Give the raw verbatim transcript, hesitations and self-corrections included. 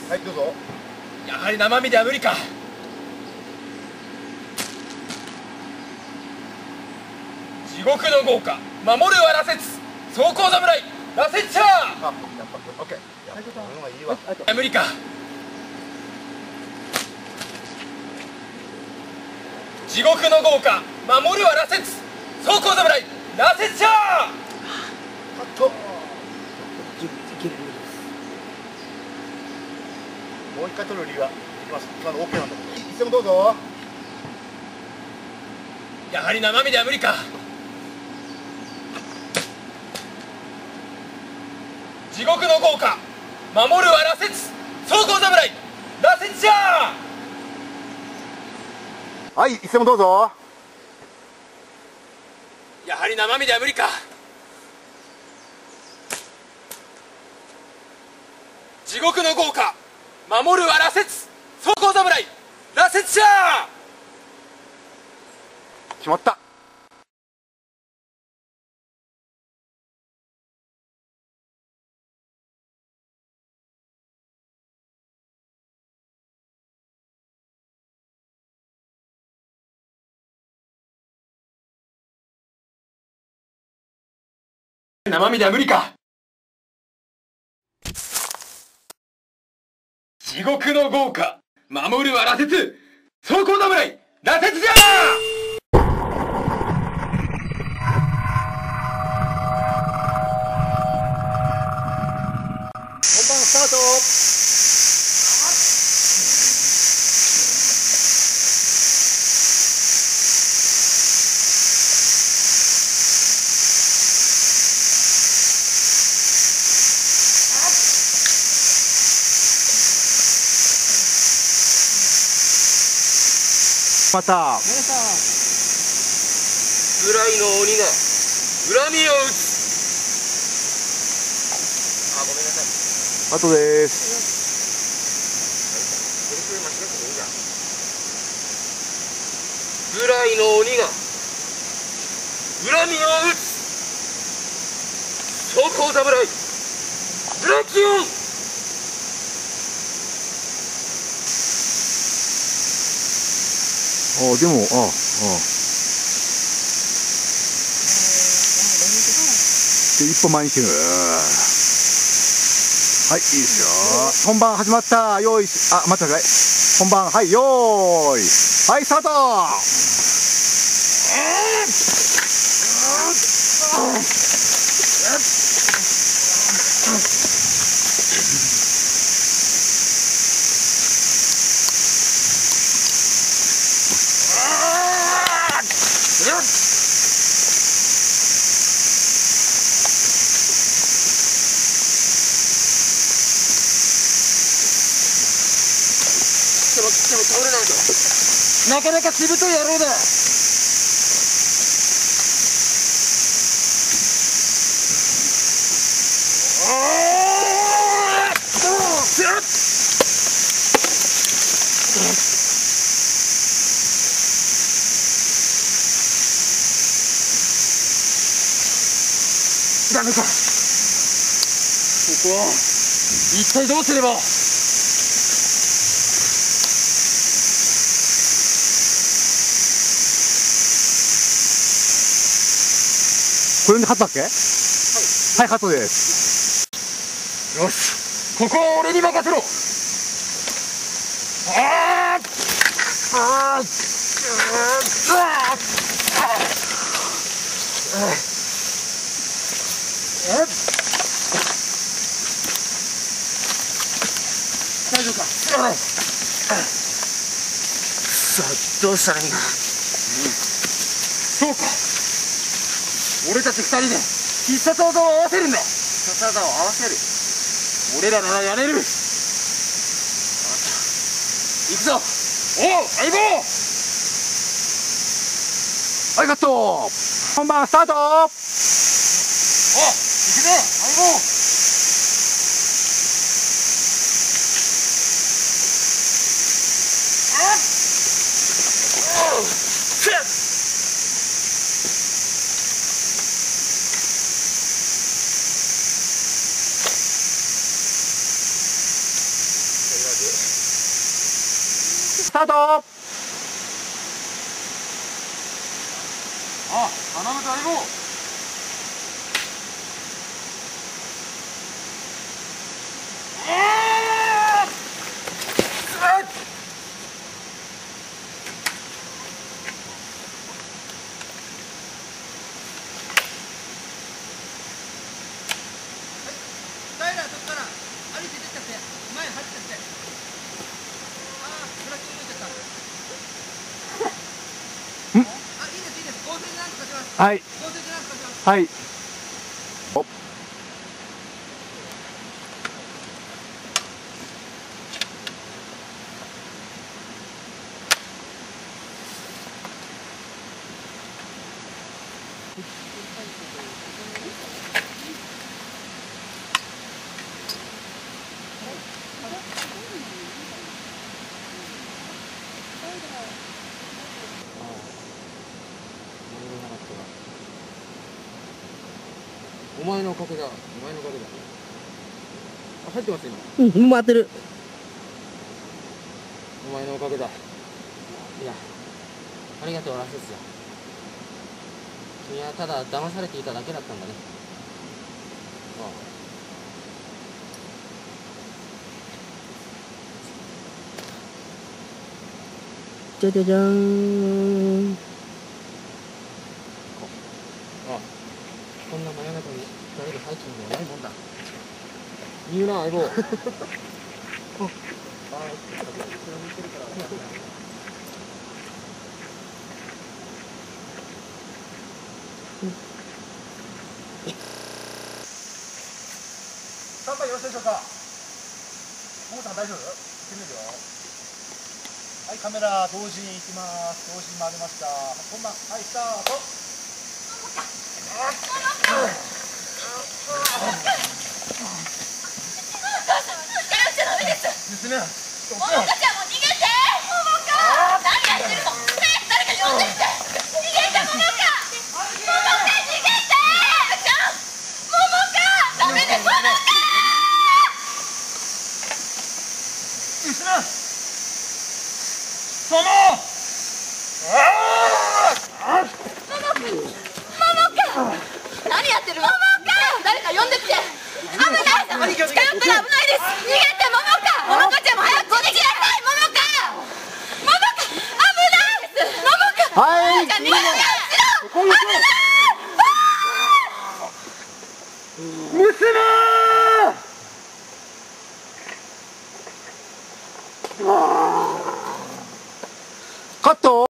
はい、どうぞ。 やはり生身では無理か。地獄の豪華守るは羅刹装甲侍羅刹チャー。 あ、やっぱオッケー。やっぱこの方がいいわ。 無理か。地獄の豪華守るは羅刹装甲侍羅刹チャー。 カット。もう一回取る理由はできます。今の オーケー なんだけど。いつでもどうぞ。 やはり生身では無理か。地獄の豪華守るは羅刹装甲侍羅刹チャー。 はい、いつでもどうぞ。 やはり生身では無理か。地獄の豪華守るは羅刹装甲侍羅刹チャー。 決まった。 生身では無理か。地獄の豪華守るは羅刹装甲侍羅刹じゃー。 本番スタート。またぐらいの鬼が恨みを打つ。あ、ごめんなさい。 あとです。 ぐらいの鬼が恨みを打つ。装甲侍ブラキオン。 あ、でも、あ、あ。で、一歩前に来る。はい、いいですよ。本番始まった。用意し、あ、待ってください。本番、はい、用意。はい、スタート。 倒れないとなかなかしぶとい野郎だ。ダメか。ここは一体どうすれば。 これで勝ったっけ？はい、はい、勝ったです。 よし、ここは俺に任せろ。あーあー大丈夫か。さあ、どうしたらいいんだ。そうか、俺たち二人で必殺技を合わせるんだ。必殺技を合わせる。俺らならやれる。行くぞ。おう、相棒。 はい、カット。本番スタート。 お、行くぜ、相棒。 スタート。 あ、頼む大悟。 平そこから歩いて出ちゃって前走っちゃって、ああブラック動いちゃったあ、いいですいいです、合成でなんとかします。 はい合成でなんとかします。 はい。おお前のおかげだ。お前のおかげだ。あ、入ってます今。 うん、回ってる。 お前のおかげだ。いや、ありがとうラセスよ。君はただ騙されていただけだったんだね。ああ。 じゃじゃじゃーん。 あ、こんな真夜中に二人でハイキングはないもんだ。言うな相棒。 スタンバイよろしいでしょうか。ももさん大丈夫？行ってみるよ。はい、カメラ同時に行きます。同時に回りました。本番、はい、スタート。娘、 ももかちゃんも逃げて。ももか、何やってるの。早く誰か呼んできて。逃げてももか。ももか逃げて。ちゃん、ももか、ダメです。ももか。 娘。 その。 ももか、何やってるの。ももか、誰か呼んできて。危ない。近寄ったら危ないです。逃げてももか。ももかちゃんも早く逃げなさい。ももか。ももか、危ないです。ももか。 はい。 ももか、逃げなさい。危ない。 娘。カット。